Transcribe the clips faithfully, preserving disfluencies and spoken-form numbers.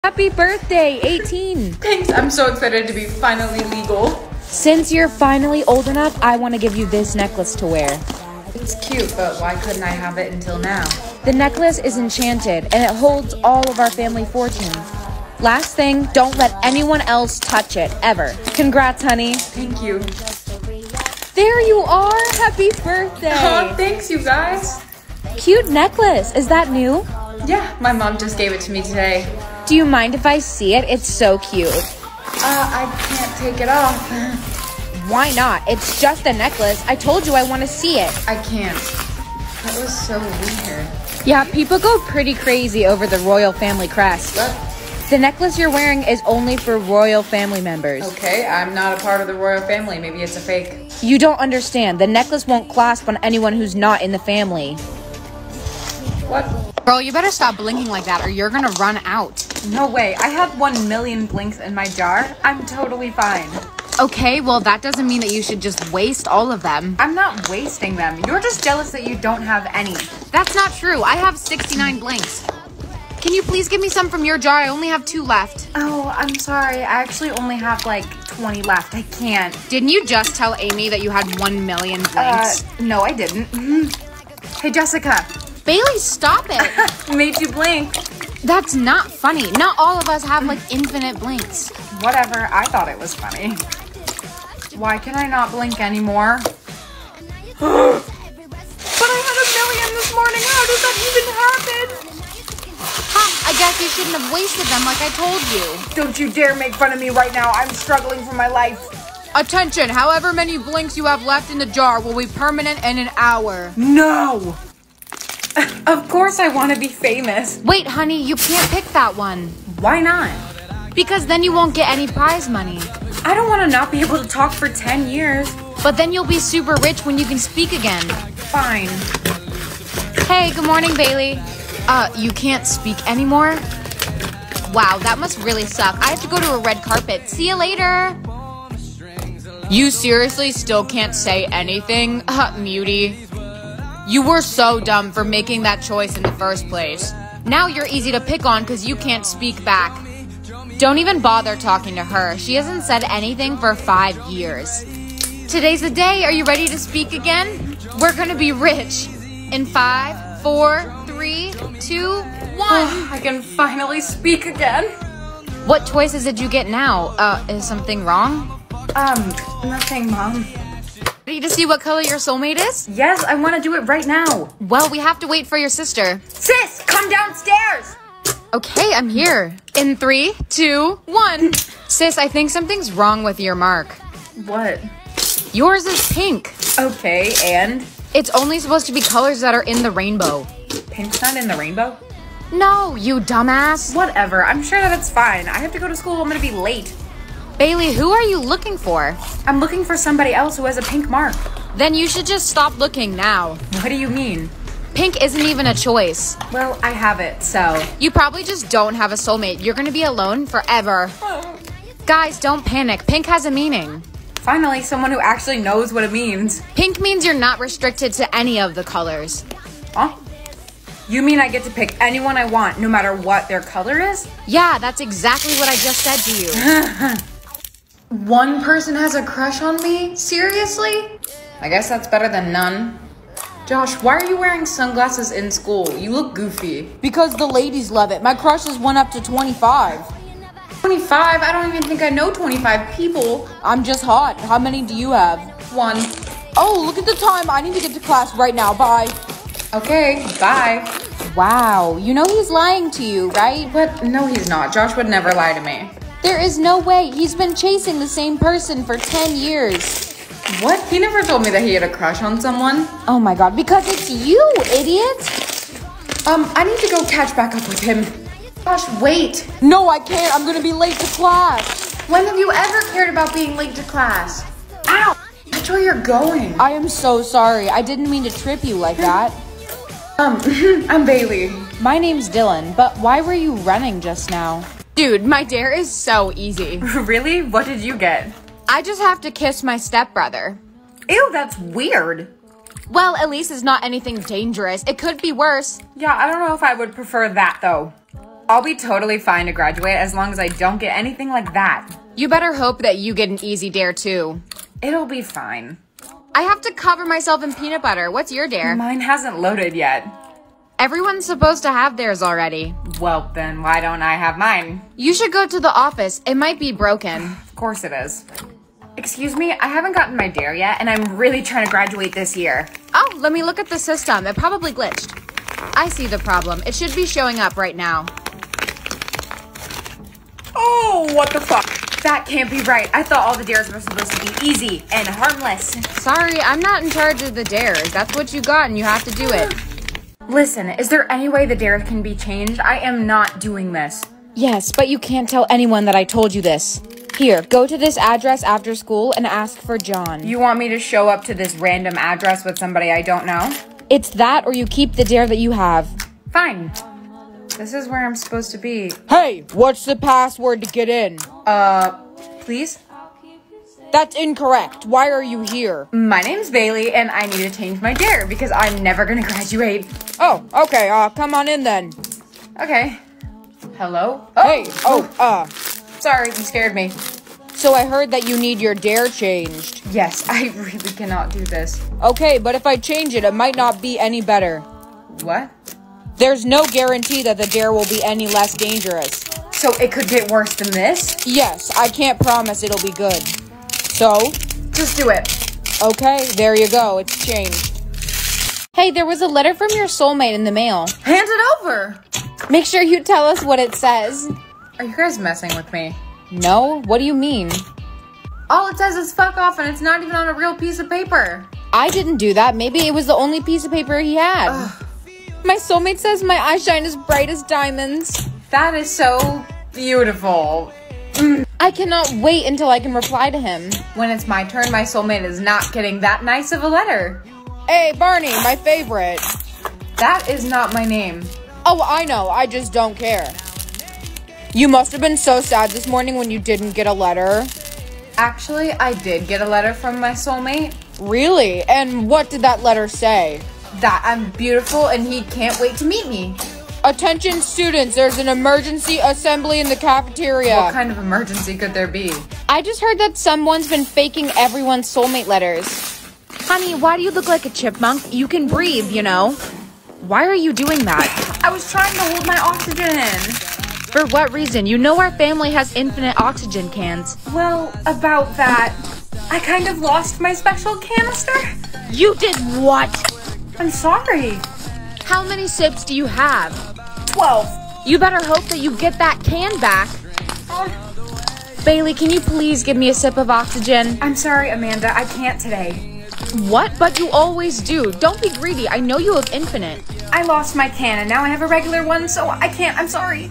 Happy birthday, eighteen. Thanks, I'm so excited to be finally legal. Since you're finally old enough, I want to give you this necklace to wear. It's cute, but why couldn't I have it until now? The necklace is enchanted, and it holds all of our family fortunes. Last thing, don't let anyone else touch it, ever. Congrats, honey. Thank you. There you are. Happy birthday. Oh, thanks, you guys. Cute necklace. Is that new? Yeah, my mom just gave it to me today. Do you mind if I see it? It's so cute. Uh, I can't take it off. Why not? It's just a necklace. I told you I want to see it. I can't. That was so weird. Yeah, people go pretty crazy over the royal family crest. What? The necklace you're wearing is only for royal family members. Okay, I'm not a part of the royal family. Maybe it's a fake. You don't understand. The necklace won't clasp on anyone who's not in the family. What? Girl, you better stop blinking like that or you're gonna run out. No way. I have one million blinks in my jar. I'm totally fine. Okay, well that doesn't mean that you should just waste all of them. I'm not wasting them. You're just jealous that you don't have any. That's not true. I have sixty-nine blinks. Can you please give me some from your jar? I only have two left. Oh, I'm sorry. I actually only have like twenty left. I can't. Didn't you just tell Amy that you had one million blinks? Uh, no, I didn't. Mm-hmm. Hey, Jessica. Bailey, stop it. Made you blink. That's not funny. Not all of us have like infinite blinks. Whatever. I thought it was funny. Why can I not blink anymore? But I had a million this morning. How does that even happen? Ha, I guess you shouldn't have wasted them like I told you. Don't you dare make fun of me right now. I'm struggling for my life. Attention, however many blinks you have left in the jar will be permanent in an hour. No. Of course I want to be famous. Wait, honey, you can't pick that one. Why not? Because then you won't get any prize money. I don't want to not be able to talk for ten years. But then you'll be super rich when you can speak again. Fine. Hey, good morning, Bailey. Uh, you can't speak anymore? Wow, that must really suck. I have to go to a red carpet. See you later. You seriously still can't say anything? Uh, mutie. You were so dumb for making that choice in the first place. Now you're easy to pick on because you can't speak back. Don't even bother talking to her. She hasn't said anything for five years. Today's the day. Are you ready to speak again? We're gonna be rich. In five, four, three, two, one. I can finally speak again. What choices did you get now? Uh, is something wrong? Um, nothing, Mom. Ready to see what color your soulmate is? Yes, I want to do it right now. Well, we have to wait for your sister. Sis, come downstairs. Okay, I'm here. In three, two, one. Sis, I think something's wrong with your mark. What? Yours is pink. Okay, and? It's only supposed to be colors that are in the rainbow. Pink's not in the rainbow? No, you dumbass. Whatever, I'm sure that it's fine. I have to go to school, I'm gonna be late. Bailey, who are you looking for? I'm looking for somebody else who has a pink mark. Then you should just stop looking now. What do you mean? Pink isn't even a choice. Well, I have it, so. You probably just don't have a soulmate. You're gonna be alone forever. Guys, don't panic. Pink has a meaning. Finally, someone who actually knows what it means. Pink means you're not restricted to any of the colors. Huh? You mean I get to pick anyone I want, no matter what their color is? Yeah, that's exactly what I just said to you. One person has a crush on me? Seriously? I guess that's better than none. Josh, why are you wearing sunglasses in school? You look goofy. Because the ladies love it. My crushes went up to twenty-five. twenty-five? I don't even think I know twenty-five people. I'm just hot. How many do you have? One. Oh, look at the time. I need to get to class right now. Bye. Okay, bye. Wow, you know he's lying to you, right? But no, he's not. Josh would never lie to me. There is no way. He's been chasing the same person for ten years. What? He never told me that he had a crush on someone. Oh my god, because it's you, idiot. Um, I need to go catch back up with him. Josh, wait. No, I can't. I'm gonna be late to class. When have you ever cared about being late to class? Ow! That's where you're going. I am so sorry. I didn't mean to trip you like that. Um, I'm Bailey. My name's Dylan, but why were you running just now? Dude, my dare is so easy. Really? What did you get? I just have to kiss my stepbrother. Ew, that's weird. Well, at least it's not anything dangerous. It could be worse. Yeah, I don't know if I would prefer that though. I'll be totally fine to graduate as long as I don't get anything like that. You better hope that you get an easy dare too. It'll be fine. I have to cover myself in peanut butter. What's your dare? Mine hasn't loaded yet. Everyone's supposed to have theirs already. Well, then why don't I have mine? You should go to the office. It might be broken. Of course it is. Excuse me, I haven't gotten my dare yet, and I'm really trying to graduate this year. Oh, let me look at the system. It probably glitched. I see the problem. It should be showing up right now. Oh, what the fuck? That can't be right. I thought all the dares were supposed to be easy and harmless. Sorry, I'm not in charge of the dares. That's what you got and you have to do it. Listen, is there any way the dare can be changed? I am not doing this. Yes, but you can't tell anyone that I told you this. Here, go to this address after school and ask for John. You want me to show up to this random address with somebody I don't know? It's that or you keep the dare that you have. Fine. This is where I'm supposed to be. Hey, what's the password to get in? Uh, please? That's incorrect. Why are you here? My name's Bailey, and I need to change my dare because I'm never gonna graduate. Oh, okay, uh, come on in then. Okay. Hello? Oh, hey, oh, uh. Sorry, you scared me. So I heard that you need your dare changed. Yes, I really cannot do this. Okay, but if I change it, it might not be any better. What? There's no guarantee that the dare will be any less dangerous. So it could get worse than this? Yes, I can't promise it'll be good. So? Just do it. Okay, there you go. It's changed. Hey, there was a letter from your soulmate in the mail. Hand it over! Make sure you tell us what it says. Are you guys messing with me? No? What do you mean? All it says is fuck off and it's not even on a real piece of paper. I didn't do that. Maybe it was the only piece of paper he had. Ugh. My soulmate says my eyes shine as bright as diamonds. That is so beautiful. Mm. I cannot wait until I can reply to him. When it's my turn, my soulmate is not getting that nice of a letter. Hey, Barney, my favorite. That is not my name. Oh, I know. I just don't care. You must have been so sad this morning when you didn't get a letter. Actually, I did get a letter from my soulmate. Really? And what did that letter say? That I'm beautiful and he can't wait to meet me. Attention students, there's an emergency assembly in the cafeteria. What kind of emergency could there be? I just heard that someone's been faking everyone's soulmate letters. Honey, why do you look like a chipmunk? You can breathe, you know. Why are you doing that? I was trying to hold my oxygen in. For what reason? You know our family has infinite oxygen cans. Well, about that, I kind of lost my special canister. You did what? I'm sorry. How many sips do you have? Twelve. You better hope that you get that can back. Uh, Bailey, can you please give me a sip of oxygen? I'm sorry, Amanda. I can't today. What? But you always do. Don't be greedy. I know you have infinite. I lost my can and now I have a regular one, so I can't. I'm sorry.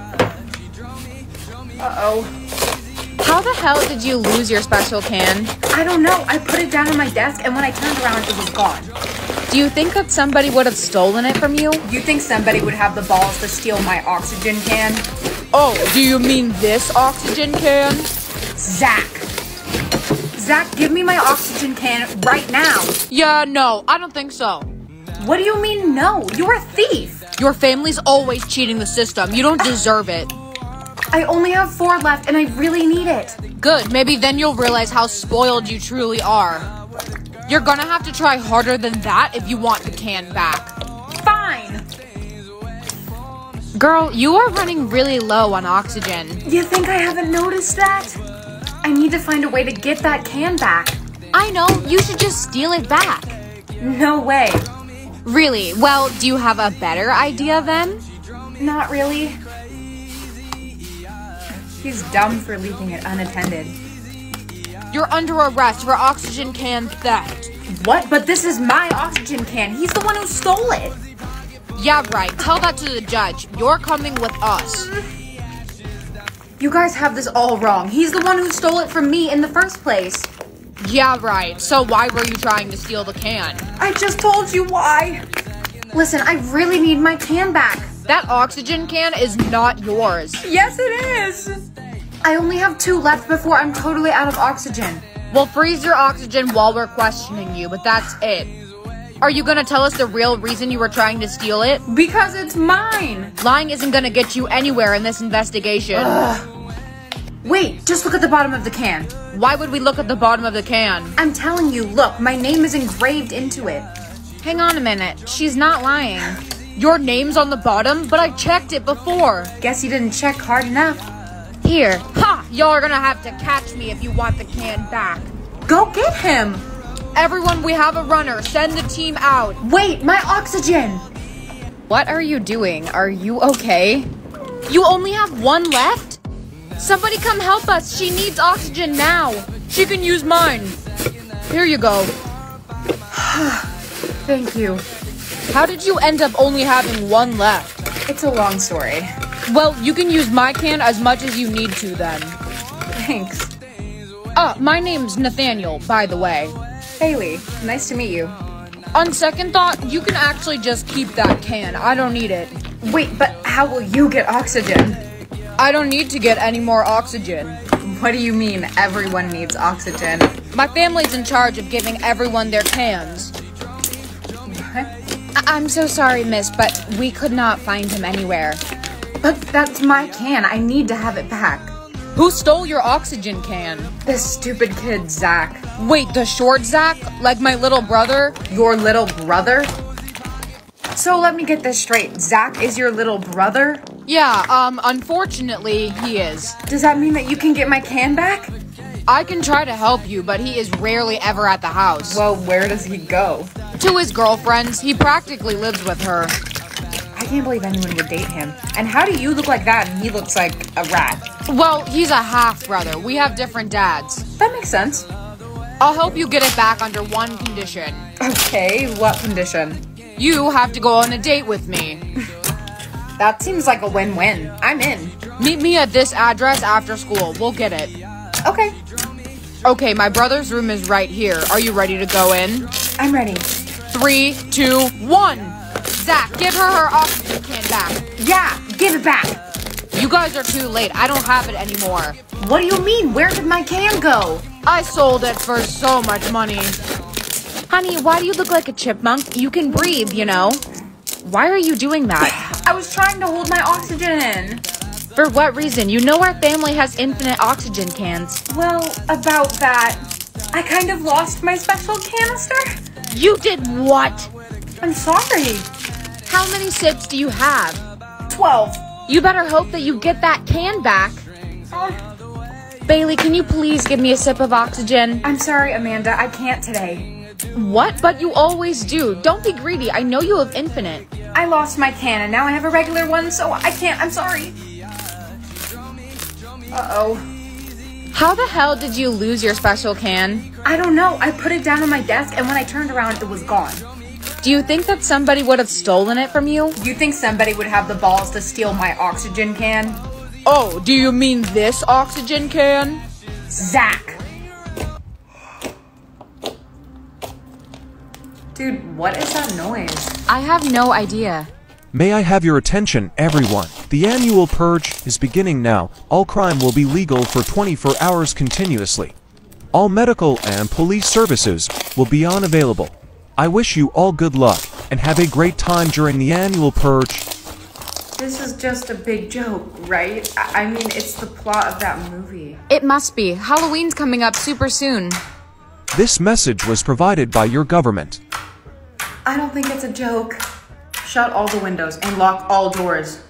Uh-oh. How the hell did you lose your special can? I don't know. I put it down on my desk and when I turned around, it was gone. Do you think that somebody would have stolen it from you? You think somebody would have the balls to steal my oxygen can? Oh, do you mean this oxygen can? Zach. Zach, give me my oxygen can right now. Yeah, no, I don't think so. What do you mean no? You're a thief. Your family's always cheating the system. You don't deserve it. I only have four left and I really need it. Good, maybe then you'll realize how spoiled you truly are. You're gonna have to try harder than that if you want the can back. Fine. Girl, you are running really low on oxygen. You think I haven't noticed that? I need to find a way to get that can back. I know, you should just steal it back. No way. Really? Well, do you have a better idea then? Not really. He's dumb for leaving it unattended. You're under arrest for oxygen can theft. What? But this is my oxygen can. He's the one who stole it. Yeah, right. Tell that to the judge. You're coming with us. You guys have this all wrong. He's the one who stole it from me in the first place. Yeah, right. So why were you trying to steal the can? I just told you why. Listen, I really need my can back. That oxygen can is not yours. Yes, it is. I only have two left before I'm totally out of oxygen. We'll freeze your oxygen while we're questioning you, but that's it. Are you gonna tell us the real reason you were trying to steal it? Because it's mine. Lying isn't gonna get you anywhere in this investigation. Ugh. Wait, just look at the bottom of the can. Why would we look at the bottom of the can? I'm telling you, look, my name is engraved into it. Hang on a minute. She's not lying. Your name's on the bottom, but I checked it before. Guess you didn't check hard enough. Here. Ha! Y'all are gonna have to catch me if you want the can back. Go get him. Everyone, we have a runner. Send the team out. Wait, my oxygen. What are you doing? Are you okay? You only have one left? Somebody come help us. She needs oxygen now. She can use mine. Here you go. Thank you. How did you end up only having one left? It's a long story. Well, you can use my can as much as you need to then. Thanks. Uh, my name's Nathaniel, by the way. Haley, nice to meet you. On second thought, you can actually just keep that can. I don't need it. Wait, but how will you get oxygen? I don't need to get any more oxygen. What do you mean everyone needs oxygen? My family's in charge of giving everyone their cans. What? I- I'm so sorry, miss, but we could not find him anywhere. But that's my can. I need to have it back. Who stole your oxygen can? This stupid kid, Zach. Wait, the short Zach? Like my little brother? Your little brother? So let me get this straight. Zach is your little brother? Yeah, um, unfortunately, he is. Does that mean that you can get my can back? I can try to help you, but he is rarely ever at the house. Well, where does he go? To his girlfriends. He practically lives with her. I can't believe anyone would date him. And how do you look like that and he looks like a rat? Well, he's a half-brother. We have different dads. That makes sense. I'll help you get it back under one condition. Okay, what condition? You have to go on a date with me. That seems like a win-win. I'm in. Meet me at this address after school. We'll get it. Okay. Okay, my brother's room is right here. Are you ready to go in? I'm ready. Three, two, one. Zach, give her her oxygen can back. Yeah, give it back. You guys are too late. I don't have it anymore. What do you mean? Where did my can go? I sold it for so much money. Honey, why do you look like a chipmunk? You can breathe, you know. Why are you doing that? I was trying to hold my oxygen in. For what reason? You know our family has infinite oxygen cans. Well, about that, I kind of lost my special canister. You did what? I'm sorry. How many sips do you have? Twelve. You better hope that you get that can back. Uh, Bailey, can you please give me a sip of oxygen? I'm sorry, Amanda. I can't today. What? But you always do. Don't be greedy. I know you have infinite. I lost my can and now I have a regular one, so I can't. I'm sorry. Uh-oh. How the hell did you lose your special can? I don't know. I put it down on my desk and when I turned around, it was gone. Do you think that somebody would have stolen it from you? You think somebody would have the balls to steal my oxygen can? Oh, do you mean this oxygen can? Zach! Dude, what is that noise? I have no idea. May I have your attention, everyone? The annual purge is beginning now. All crime will be legal for twenty-four hours continuously. All medical and police services will be unavailable. I wish you all good luck and have a great time during the annual purge. This is just a big joke, right? I I mean, it's the plot of that movie. It must be. Halloween's coming up super soon. This message was provided by your government. I don't think it's a joke. Shut all the windows and lock all doors.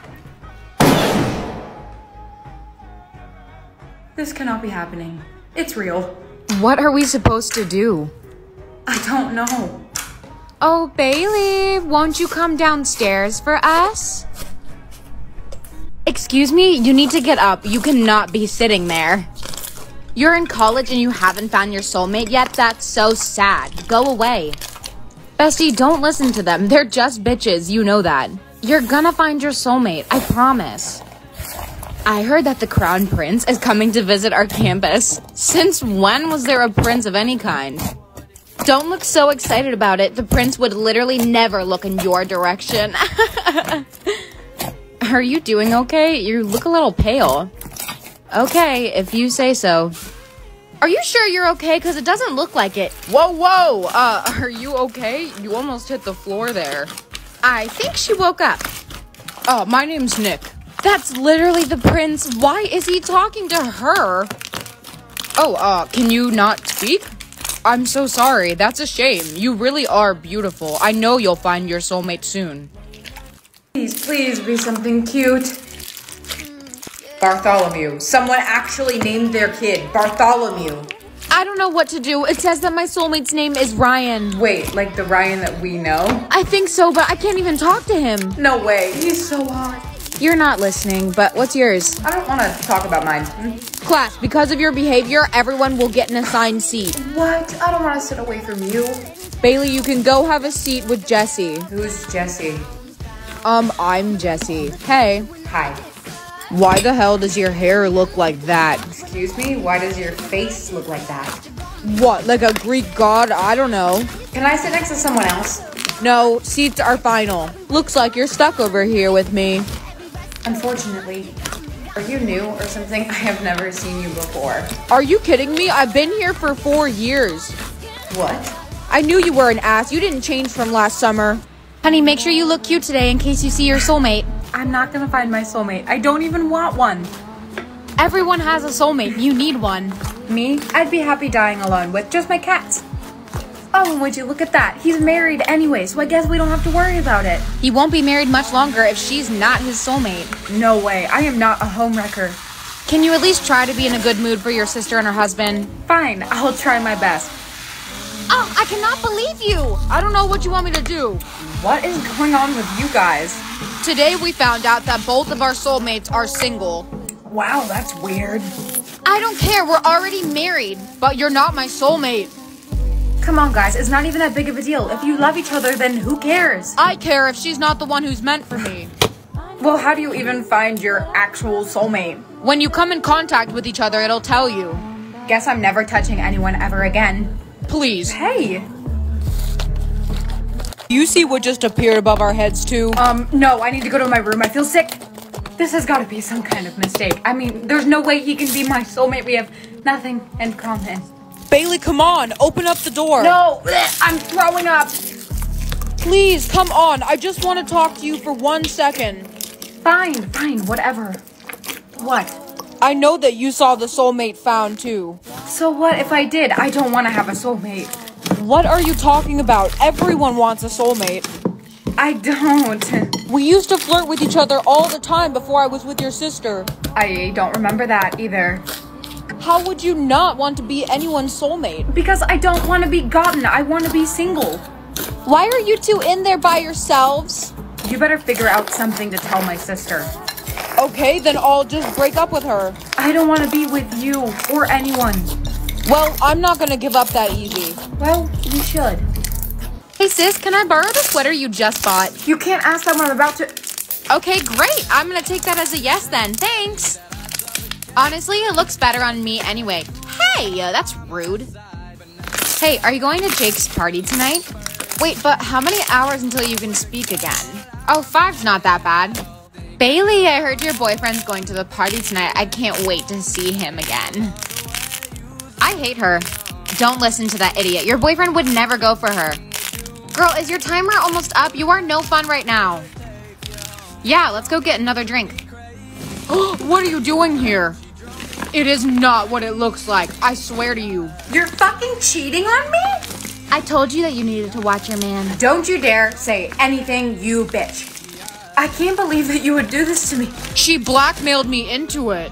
This cannot be happening. It's real. What are we supposed to do? I don't know. Oh, Bailey, won't you come downstairs for us? Excuse me, you need to get up. You cannot be sitting there. You're in college and you haven't found your soulmate yet? That's so sad. Go away. Bestie, don't listen to them. They're just bitches, you know that. You're gonna find your soulmate, I promise. I heard that the Crown Prince is coming to visit our campus. Since when was there a prince of any kind? Don't look so excited about it. The prince would literally never look in your direction. Are you doing okay? You look a little pale. Okay, if you say so. Are you sure you're okay? Because it doesn't look like it. Whoa, whoa! Uh, are you okay? You almost hit the floor there. I think she woke up. Uh, my name's Nick. That's literally the prince. Why is he talking to her? Oh, uh, can you not speak? I'm so sorry. That's a shame. You really are beautiful. I know you'll find your soulmate soon. Please, please be something cute. Bartholomew. Someone actually named their kid Bartholomew. I don't know what to do. It says that my soulmate's name is Ryan. Wait, like the Ryan that we know? I think so, but I can't even talk to him. No way. He's so hot. You're not listening, but what's yours? I don't want to talk about mine. Class, because of your behavior, everyone will get an assigned seat. What? I don't want to sit away from you. Bailey, you can go have a seat with Jessie. Who's Jessie? Um, I'm Jessie. Hey. Hi. Why the hell does your hair look like that? Excuse me? Why does your face look like that? What, like a Greek god? I don't know. Can I sit next to someone else? No, seats are final. Looks like you're stuck over here with me. Unfortunately. Are you new or something? I have never seen you before. Are you kidding me? I've been here for four years. What? I knew you were an ass. You didn't change from last summer. Honey, make sure you look cute today in case you see your soulmate. I'm not gonna find my soulmate. I don't even want one. Everyone has a soulmate. You need one. Me? I'd be happy dying alone with just my cats. Oh, would you look at that? He's married anyway, so I guess we don't have to worry about it. He won't be married much longer if she's not his soulmate. No way. I am not a homewrecker. Can you at least try to be in a good mood for your sister and her husband? Fine. I'll try my best. Oh, I cannot believe you. I don't know what you want me to do. What is going on with you guys? Today we found out that both of our soulmates are single. Wow, that's weird. I don't care. We're already married. But you're not my soulmate. Come on, guys. It's not even that big of a deal. If you love each other, then who cares? I care if she's not the one who's meant for me. Well, how do you even find your actual soulmate? When you come in contact with each other, it'll tell you. Guess I'm never touching anyone ever again. Please. Hey! You see what just appeared above our heads, too? Um, no, I need to go to my room. I feel sick. This has got to be some kind of mistake. I mean, there's no way he can be my soulmate. We have nothing in common. Bailey, come on. Open up the door. No, I'm throwing up. Please, come on. I just want to talk to you for one second. Fine, fine, whatever. What? I know that you saw the soulmate found, too. So what if I did? I don't want to have a soulmate. What are you talking about? Everyone wants a soulmate. I don't. We used to flirt with each other all the time before I was with your sister. I don't remember that either. How would you not want to be anyone's soulmate? Because I don't want to be gotten. I want to be single. Why are you two in there by yourselves? You better figure out something to tell my sister. Okay, then I'll just break up with her. I don't want to be with you or anyone. Well, I'm not gonna give up that easy. Well, you should. Hey sis, can I borrow the sweater you just bought? You can't ask that when I'm about to... Okay, great. I'm gonna take that as a yes then. Thanks. Honestly, it looks better on me anyway. Hey, uh, that's rude. Hey, are you going to Jake's party tonight? Wait, but how many hours until you can speak again? Oh, five's not that bad. Bailey, I heard your boyfriend's going to the party tonight. I can't wait to see him again. I hate her. Don't listen to that idiot. Your boyfriend would never go for her. Girl, is your timer almost up? You are no fun right now. Yeah, let's go get another drink. What are you doing here? It is not what it looks like. I swear to you. You're fucking cheating on me? I told you that you needed to watch your man. Don't you dare say anything, you bitch. I can't believe that you would do this to me. She blackmailed me into it.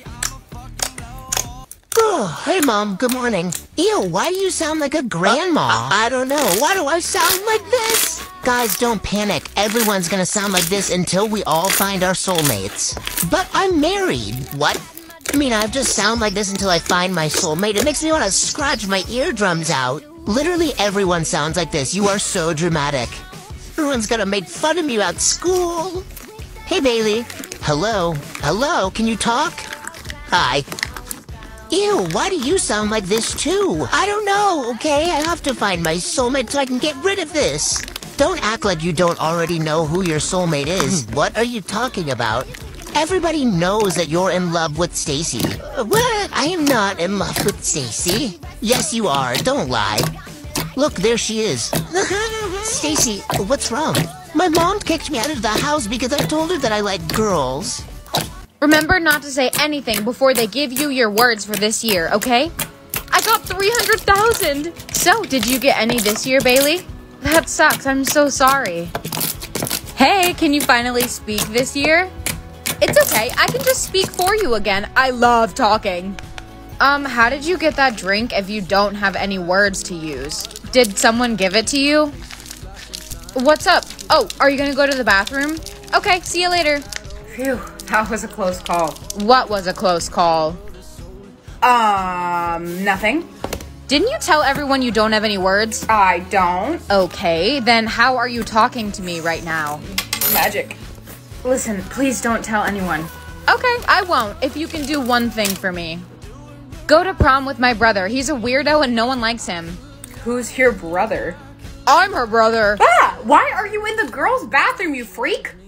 Oh, hey, Mom. Good morning. Ew, why do you sound like a grandma? Uh, I, I don't know. Why do I sound like this? Guys, don't panic. Everyone's gonna sound like this until we all find our soulmates. But I'm married. What? I mean, I just sound like this until I find my soulmate. It makes me want to scratch my eardrums out. Literally everyone sounds like this. You are so dramatic. Everyone's gonna make fun of me at school. Hey, Bailey. Hello? Hello? Can you talk? Hi. Ew, why do you sound like this too? I don't know, okay? I have to find my soulmate so I can get rid of this. Don't act like you don't already know who your soulmate is. What are you talking about? Everybody knows that you're in love with Stacy. What? I am not in love with Stacy. Yes, you are. Don't lie. Look, there she is. Stacy, what's wrong? My mom kicked me out of the house because I told her that I like girls. Remember not to say anything before they give you your words for this year, okay? I got three hundred thousand! So, did you get any this year, Bailey? That sucks, I'm so sorry. Hey, can you finally speak this year? It's okay, I can just speak for you again. I love talking. Um, how did you get that drink if you don't have any words to use? Did someone give it to you? What's up? Oh, are you gonna go to the bathroom? Okay, see you later. Phew, that was a close call. What was a close call? Um, nothing. Didn't you tell everyone you don't have any words? I don't. Okay, then how are you talking to me right now? Magic. Listen, please don't tell anyone. Okay, I won't, if you can do one thing for me. Go to prom with my brother. He's a weirdo and no one likes him. Who's your brother? I'm her brother. Ah! Why are you in the girls' bathroom, you freak?